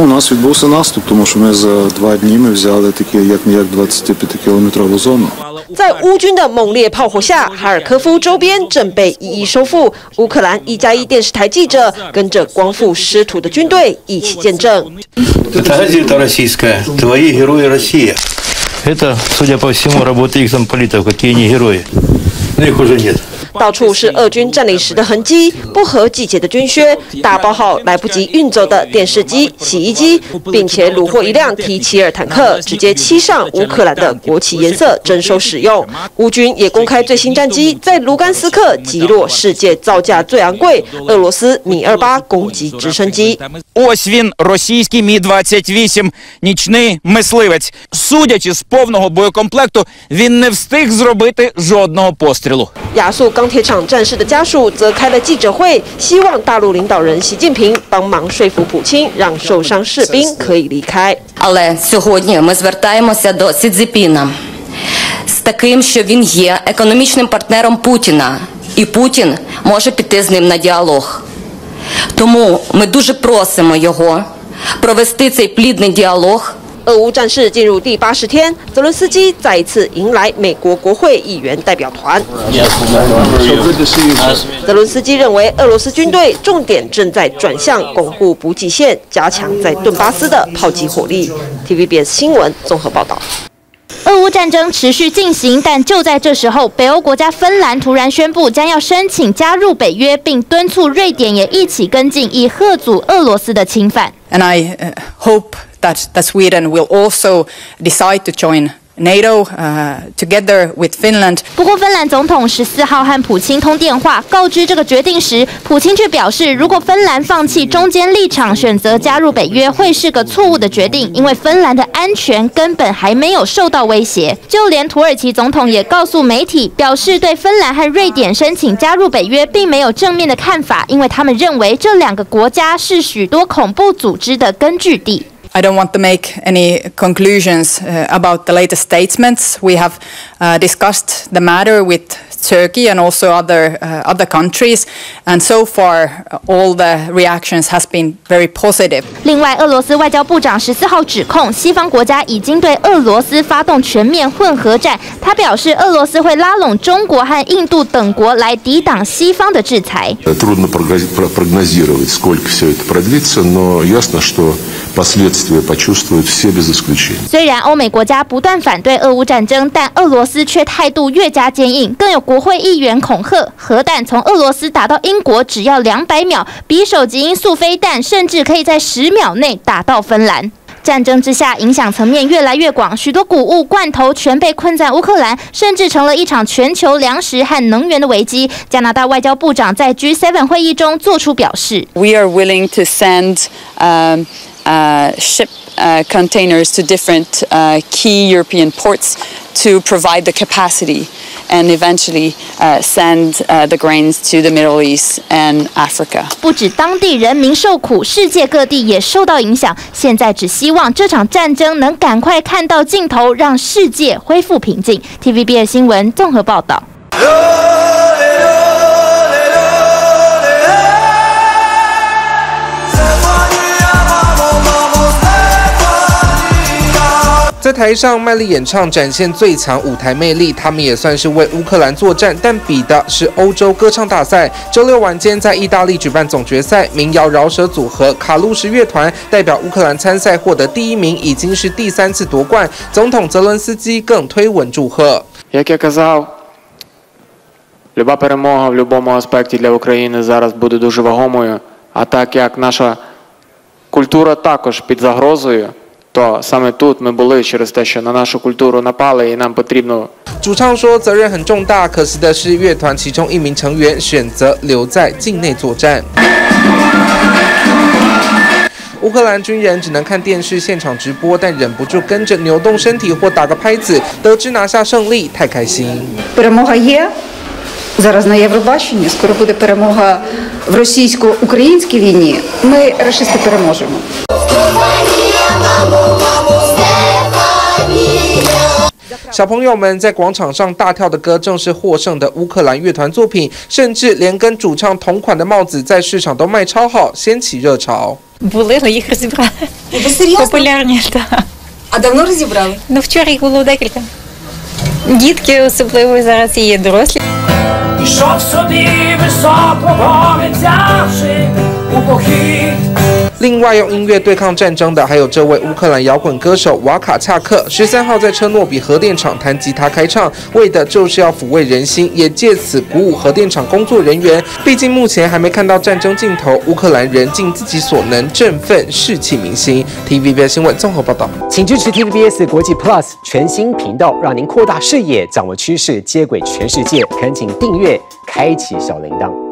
Ну, у нас відбувся наступ, тому що ми за 2 дні ми взяли такі, як 25-кілометрову зону. 在乌军的猛烈炮火下，哈尔科夫周边正被一一收复。乌克兰1+1电视台记者跟着光复失土的军队一起见证。 Это газета российская. Твои герои Россия. Это, судя по всему, работа их замполитов. Какие они герои? Но их уже нет. 到处是俄军占领时的痕迹，不合季节的军靴，大包好来不及运走的电视机、洗衣机，并且虏获一辆 T72坦克，直接漆上乌克兰的国旗颜色征收使用。乌军也公开最新战机在卢甘斯克击落世界造价最昂贵俄罗斯米28攻击直升机。 Ось він, російський Мі-28, нічний мисливець. Судячи з повного боєкомплекту, він не встиг зробити жодного пострілу. 亚速钢铁厂战士的家属则开了记者会，希望大陆领导人习近平帮忙说服普京，让受伤士兵可以离开。 Але сьогодні ми звертаємося до Сі Цзіньпіна з таким, що він є економічним партнером Путіна, і Путін може піти з ним на діалог. Тому ми дуже просимо його провести цей плідний діалог. 俄乌战事进入第80天，泽伦斯基再一次迎来美国国会议员代表团。泽伦斯基认为，俄罗斯军队重点正在转向巩固补给线，加强在顿巴斯的炮击火力。TVBS 新闻综合报道。 俄乌战争持续进行，但就在这时候，北欧国家芬兰突然宣布将要申请加入北约，并敦促瑞典也一起跟进，以嚇阻俄罗斯的侵犯。 And I hope that Sweden will also decide to join NATO together with Finland. 不过，芬兰总统14号和普京通电话，告知这个决定时，普京却表示，如果芬兰放弃中间立场，选择加入北约，会是个错误的决定，因为芬兰的安全根本还没有受到威胁。就连土耳其总统也告诉媒体，表示对芬兰和瑞典申请加入北约并没有正面的看法，因为他们认为这2个国家是许多恐怖组织的根据地。 I don't want to make any conclusions about the latest statements. We have discussed the matter with Turkey and also other countries, and so far all the reactions has been very positive. 另外，俄罗斯外交部长14号指控西方国家已经对俄罗斯发动全面混合战。他表示，俄罗斯会拉拢中国和印度等国来抵挡西方的制裁。 Трудно прогнозировать, сколько все это продлится, но ясно, что последствия почувствуют все без исключения. 虽然欧美国家不断反对俄乌战争，但俄罗斯却态度越加坚硬，更有国会议员恐吓，核弹从俄罗斯打到英国只要200秒，比手级音速飞弹甚至可以在10秒内打到芬兰。 战争之下，影响层面越来越广，许多谷物、罐头全被困在乌克兰，甚至成了一场全球粮食和能源的危机。加拿大外交部长在 G7 会议中作出表示 We are willing to send ship containers to different key European ports to provide the capacity. And eventually send the grains to the Middle East and Africa. 不止当地人民受苦，世界各地也受到影响。现在只希望这场战争能赶快看到尽头，让世界恢复平静。TVBS 新闻综合报道。 在台上卖力演唱，展现最强舞台魅力。他们也算是为乌克兰作战，但比的是欧洲歌唱大赛。周六晚间在意大利举办总决赛，民谣饶舌组合卡路什乐团代表乌克兰参赛，获得第1名，已经是第3次夺冠。总统泽伦斯基更推文祝贺。 Як я казав, люба перемога в будь-якому аспекті для України зараз буде дуже вагомою. А так як наша культура також під загрозою. то саме тут ми були через те, що на нашу культуру напали, і нам потрібно. 主唱说责任很重大，可惜的是乐团其中1名成员选择留在境内作战。乌克兰军人只能看电视现场直播，但忍不住跟着扭动身体或打个拍子。得知拿下胜利，太开心。 Перемога є. Зараз на Євробаченні, скоро буде перемога в російсько-українській війні. Ми рашисти переможемо. 小朋友们在广场上大跳的歌，正是获胜的乌克兰乐团作品，甚至连跟主唱同款的帽子在市场都卖超好，掀起热潮。 Були, але їх розібрали. Ви серйозно? Популярні, так. А давно розібрали? Ну, вчора їх було декілька. Дітки особливо, зараз і є дорослі. Пішов собі високо взявши у похід. 另外，用音乐对抗战争的还有这位乌克兰摇滚歌手瓦卡恰克。13号在车诺比核电厂弹吉他开唱，为的就是要抚慰人心，也借此鼓舞核电厂工作人员。毕竟目前还没看到战争尽头，乌克兰人尽自己所能振奋士气民心。TVBS 新闻综合报道， 请支持 TVBS 国际 Plus 全新频道，让您扩大视野，掌握趋势，接轨全世界。恳请订阅，开启小铃铛。